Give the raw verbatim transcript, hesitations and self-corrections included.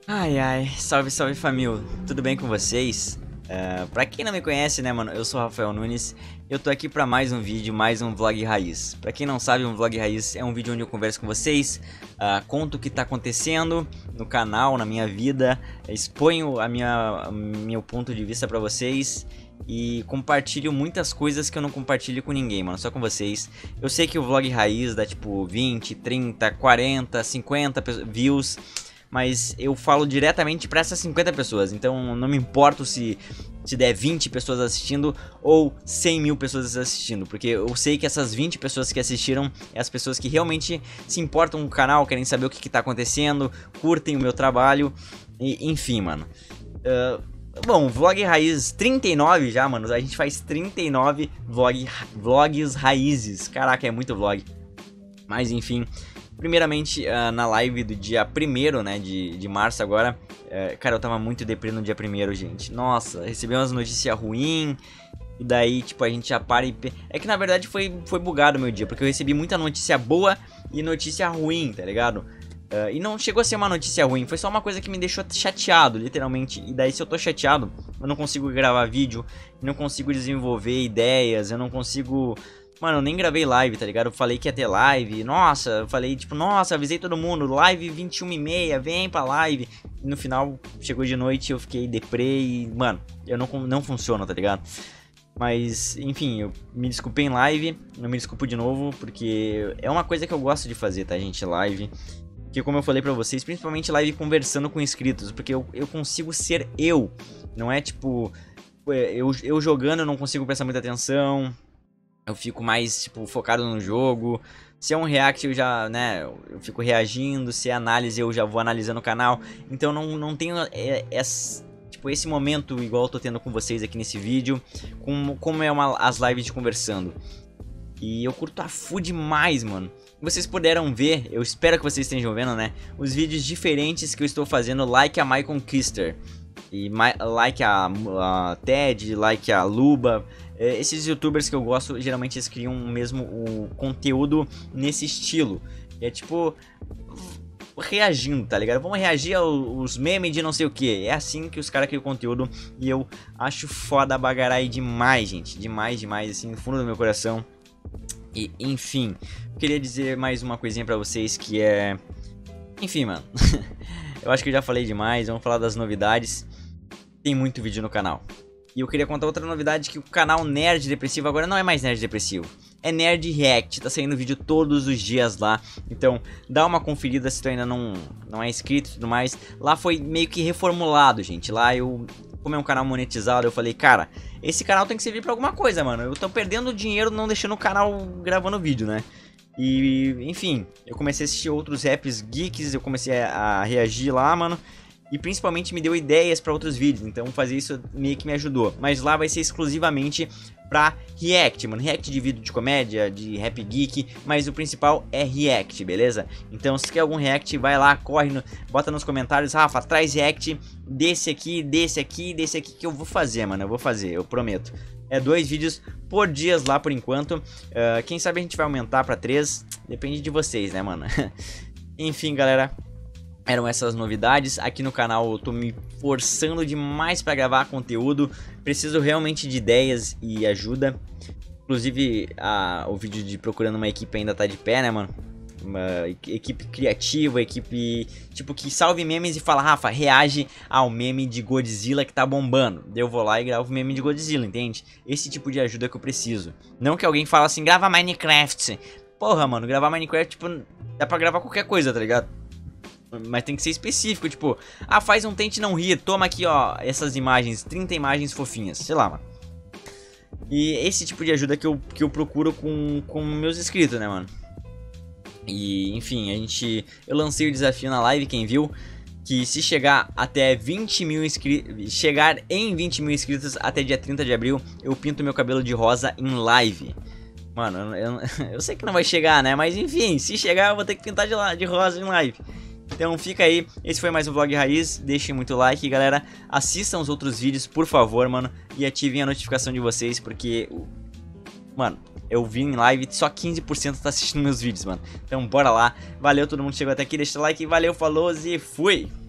Ai, ai, salve, salve família, tudo bem com vocês? Uh, pra quem não me conhece, né, mano, eu sou o Rafael Nunes. Eu tô aqui pra mais um vídeo, mais um vlog raiz. Pra quem não sabe, um vlog raiz é um vídeo onde eu converso com vocês, uh, conto o que tá acontecendo no canal, na minha vida, exponho a minha, meu ponto de vista pra vocês e compartilho muitas coisas que eu não compartilho com ninguém, mano, só com vocês. Eu sei que o vlog raiz dá tipo vinte, trinta, quarenta, cinquenta views, mas eu falo diretamente para essas cinquenta pessoas, então não me importo se, se der vinte pessoas assistindo ou cem mil pessoas assistindo, porque eu sei que essas vinte pessoas que assistiram é as pessoas que realmente se importam com o canal, querem saber o que, que tá acontecendo, curtem o meu trabalho, e, enfim, mano. Uh, bom, vlog raiz trinta e nove já, mano, a gente faz trinta e nove vlog, vlogs raízes, caraca, é muito vlog, mas enfim. Primeiramente, uh, na live do dia primeiro, né, de, de março agora, uh, cara, eu tava muito deprimido no dia primeiro, gente. Nossa, recebi umas notícias ruins, e daí, tipo, a gente já para e... É que, na verdade, foi, foi bugado o meu dia, porque eu recebi muita notícia boa e notícia ruim, tá ligado? Uh, e não chegou a ser uma notícia ruim, foi só uma coisa que me deixou chateado, literalmente. E daí, se eu tô chateado, eu não consigo gravar vídeo, não consigo desenvolver ideias, eu não consigo... Mano, eu nem gravei live, tá ligado? Eu falei que ia ter live. Nossa, eu falei tipo, nossa, avisei todo mundo. Live vinte e uma e meia, vem pra live. E no final, chegou de noite, eu fiquei deprê e, mano, eu não, não funciona, tá ligado? Mas, enfim, eu me desculpei em live. Não me desculpo de novo, porque é uma coisa que eu gosto de fazer, tá, gente? Live. Que, como eu falei pra vocês, principalmente live conversando com inscritos. Porque eu, eu consigo ser eu. Não é tipo, eu, eu jogando eu não consigo prestar muita atenção. Eu fico mais, tipo, focado no jogo. Se é um react, eu já, né, eu fico reagindo. Se é análise, eu já vou analisando o canal. Então não, não tenho é, é, tipo, esse momento igual eu tô tendo com vocês aqui nesse vídeo. Como, como é uma, as lives de conversando. E eu curto a full demais, mano. Vocês puderam ver, eu espero que vocês estejam vendo, né, os vídeos diferentes que eu estou fazendo, like a My Conquister. E my, like a, a Ted, like a Luba. Esses youtubers que eu gosto, geralmente eles criam mesmo o conteúdo nesse estilo. É tipo, reagindo, tá ligado? Vamos reagir aos memes de não sei o que. É assim que os caras criam conteúdo. E eu acho foda bagarai demais, gente. Demais, demais, assim, no fundo do meu coração. E, enfim, queria dizer mais uma coisinha pra vocês que é... Enfim, mano. Eu acho que eu já falei demais. Vamos falar das novidades. Tem muito vídeo no canal. E eu queria contar outra novidade, que o canal Nerd Depressivo agora não é mais Nerd Depressivo, é Nerd React, tá saindo vídeo todos os dias lá. Então dá uma conferida se tu ainda não, não é inscrito e tudo mais. Lá foi meio que reformulado, gente. Lá eu, como é um canal monetizado, eu falei, cara, esse canal tem que servir pra alguma coisa, mano. Eu tô perdendo dinheiro não deixando o canal gravando vídeo, né? E, enfim, eu comecei a assistir outros raps geeks, eu comecei a, a reagir lá, mano. E principalmente me deu ideias para outros vídeos, então fazer isso meio que me ajudou. Mas lá vai ser exclusivamente pra React, mano. React de vídeo de comédia, de rap geek, mas o principal é React, beleza? Então se quer algum React, vai lá, corre, no, bota nos comentários, Rafa, traz React desse aqui, desse aqui, desse aqui que eu vou fazer, mano. Eu vou fazer, eu prometo. É dois vídeos por dia lá por enquanto. Uh, quem sabe a gente vai aumentar pra três, depende de vocês, né, mano? Enfim, galera. Eram essas novidades. Aqui no canal eu tô me forçando demais pra gravar conteúdo. Preciso realmente de ideias e ajuda. Inclusive a, o vídeo de procurando uma equipe ainda tá de pé, né, mano? Uma equipe criativa, equipe tipo que salve memes e fala, Rafa, reage ao meme de Godzilla que tá bombando. Eu vou lá e gravo o meme de Godzilla, entende? Esse tipo de ajuda que eu preciso. Não que alguém fala assim, grava Minecraft. Porra, mano, gravar Minecraft, tipo, dá pra gravar qualquer coisa, tá ligado? Mas tem que ser específico, tipo, ah, faz um tente não rir, toma aqui, ó, essas imagens, trinta imagens fofinhas, sei lá, mano. E esse tipo de ajuda que eu, que eu procuro com, com meus inscritos, né, mano. E, enfim, a gente, eu lancei o desafio na live, quem viu, que se chegar até vinte mil inscritos, chegar em vinte mil inscritos até dia trinta de abril, eu pinto meu cabelo de rosa em live. Mano, eu, eu, eu sei que não vai chegar, né, mas enfim, se chegar eu vou ter que pintar de, de rosa em live. Então fica aí, esse foi mais um Vlog Raiz, deixem muito like, galera, assistam os outros vídeos, por favor, mano, e ativem a notificação de vocês, porque, mano, eu vi em live, só quinze por cento tá assistindo meus vídeos, mano, então bora lá, valeu todo mundo que chegou até aqui, deixa o like, valeu, falou e fui!